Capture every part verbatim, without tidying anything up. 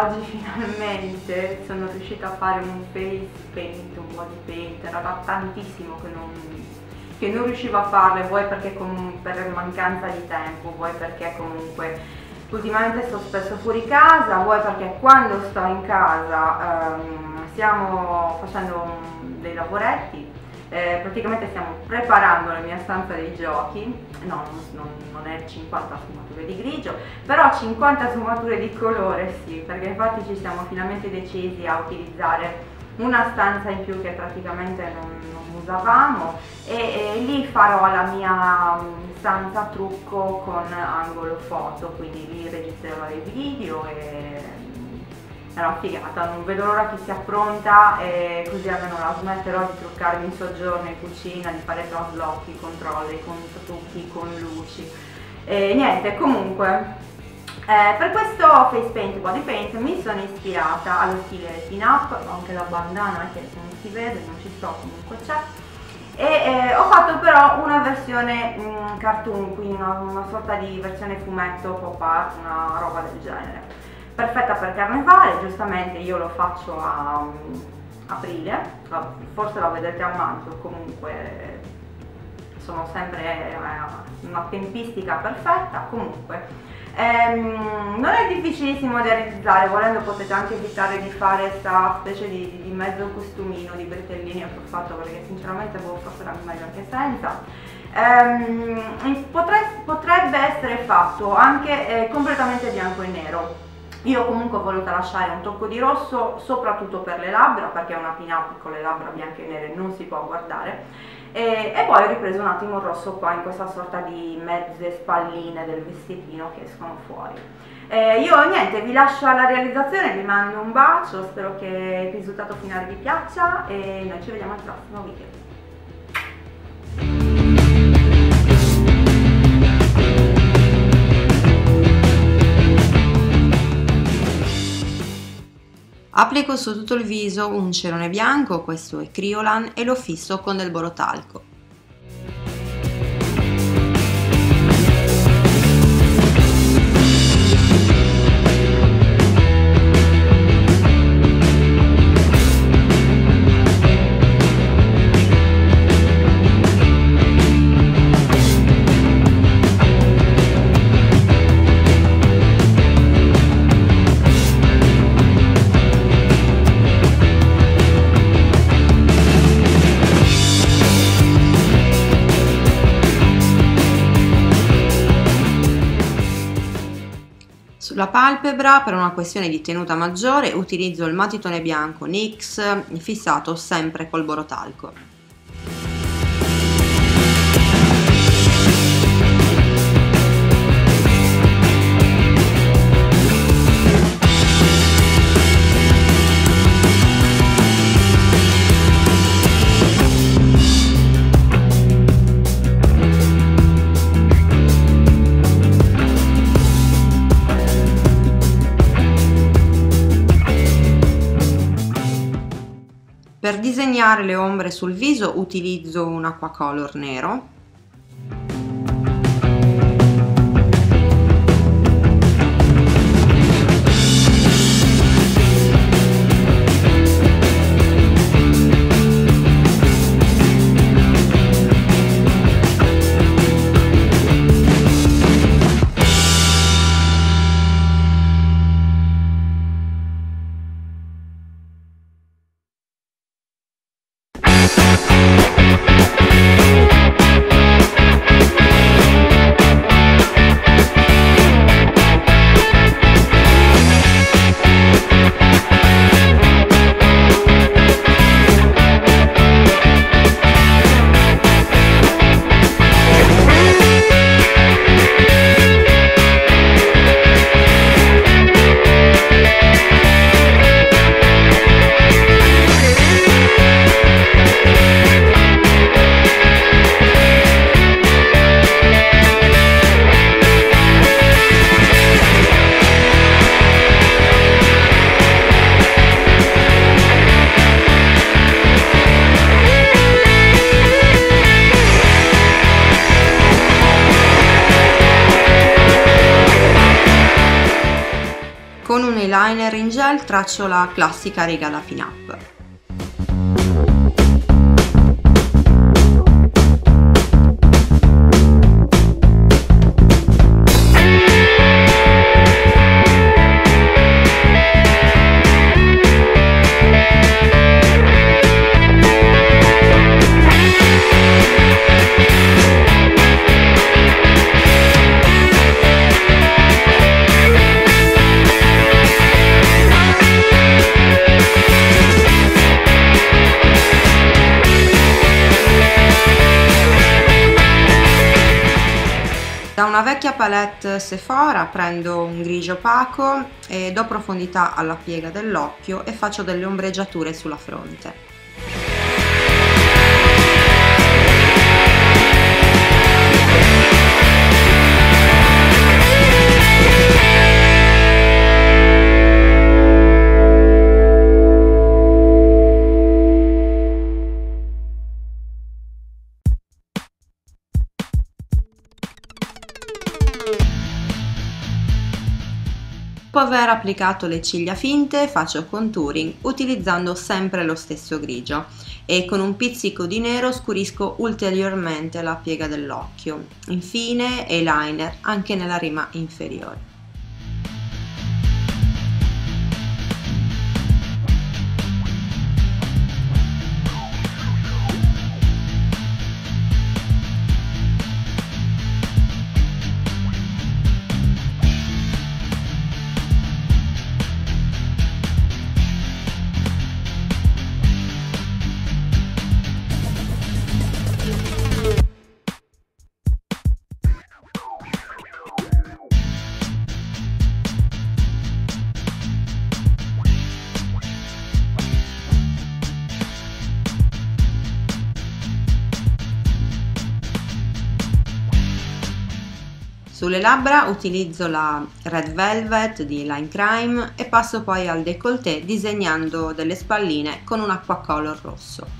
oggi finalmente sono riuscita a fare un face paint, un body paint. Era da tantissimo che non, che non riuscivo a farle, vuoi perché com- per mancanza di tempo, vuoi perché comunque ultimamente sto spesso fuori casa, vuoi perché quando sto in casa ehm, stiamo facendo dei lavoretti. Eh, praticamente stiamo preparando la mia stanza dei giochi, no, non, non è cinquanta sfumature di grigio, però cinquanta sfumature di colore sì, perché infatti ci siamo finalmente decisi a utilizzare una stanza in più che praticamente non, non usavamo e, e lì farò la mia stanza trucco con angolo foto, quindi lì registrerò dei video e è una figata, non vedo l'ora che sia pronta e così almeno la smetterò di truccarmi in soggiorno in cucina, di fare traslochi, controlli, con trucchi, con luci e niente, comunque eh, per questo face paint, body paint mi sono ispirata allo stile pin up, anche la bandana che non si vede, non ci sto, comunque c'è, e eh, ho fatto però una versione mh, cartoon, quindi una, una sorta di versione fumetto pop art, una roba del genere. Perfetta per carnevale, giustamente io lo faccio a um, aprile, forse la vedete a maggio, comunque sono sempre eh, una tempistica perfetta, comunque ehm, non è difficilissimo da realizzare, volendo potete anche evitare di fare questa specie di, di mezzo costumino di bretellini che ho fatto, perché sinceramente boh, forse era meglio anche senza. Ehm, potre, potrebbe essere fatto anche eh, completamente bianco e nero. Io comunque ho voluto lasciare un tocco di rosso soprattutto per le labbra, perché una pin-up con le labbra bianche e nere non si può guardare, e, e poi ho ripreso un attimo il rosso qua in questa sorta di mezze spalline del vestitino che escono fuori. Eh, io niente, vi lascio alla realizzazione, vi mando un bacio, spero che il risultato finale vi piaccia e noi ci vediamo al prossimo video. Applico su tutto il viso un cerone bianco, questo è Kryolan, e lo fisso con del borotalco. Sulla palpebra, per una questione di tenuta maggiore, utilizzo il matitone bianco N Y X fissato sempre col borotalco. Per disegnare le ombre sul viso utilizzo un acquacolor nero. tutorial traccio la classica riga da pin-up. Da una vecchia palette Sephora prendo un grigio opaco e do profondità alla piega dell'occhio e faccio delle ombreggiature sulla fronte. Dopo aver applicato le ciglia finte faccio contouring utilizzando sempre lo stesso grigio e con un pizzico di nero scurisco ulteriormente la piega dell'occhio. Infine eyeliner anche nella rima inferiore. Sulle labbra utilizzo la Red Velvet di Line Crime e passo poi al décolleté disegnando delle spalline con un acqua color rosso.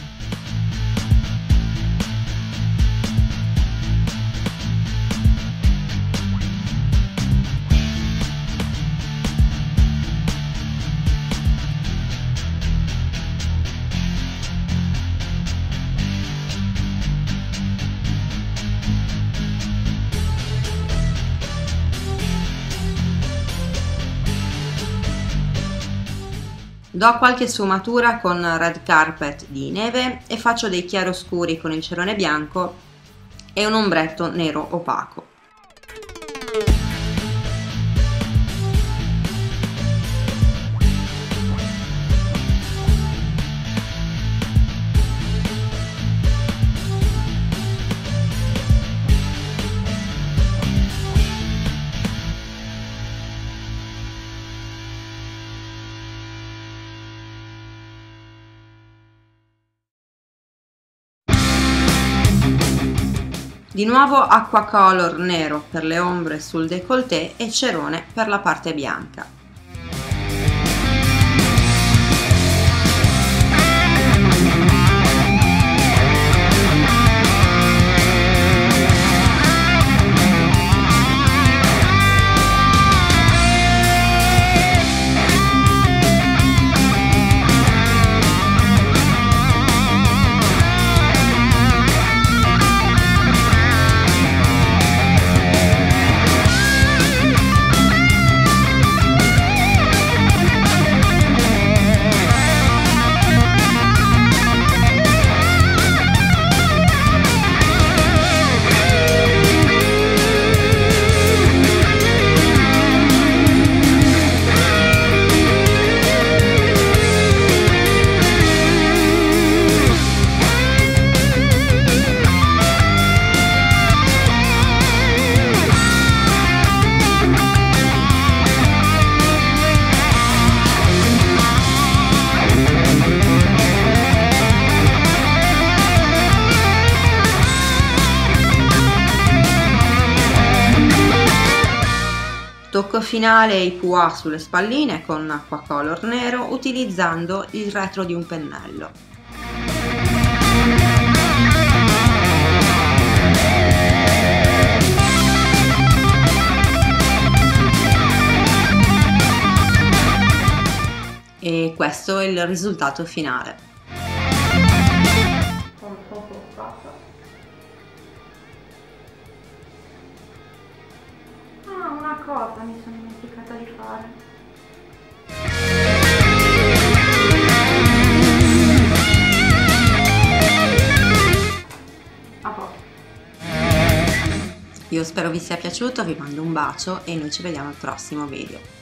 Do qualche sfumatura con Red Carpet di neve e faccio dei chiaroscuri con il cerone bianco e un ombretto nero opaco. Di nuovo acqua color nero per le ombre sul décolleté e cerone per la parte bianca. Tocco finale i pois sulle spalline con acqua color nero utilizzando il retro di un pennello. questo è il risultato finale. Ah, una cosa mi sono dimenticata di fare. A posto. Io spero vi sia piaciuto, vi mando un bacio e noi ci vediamo al prossimo video.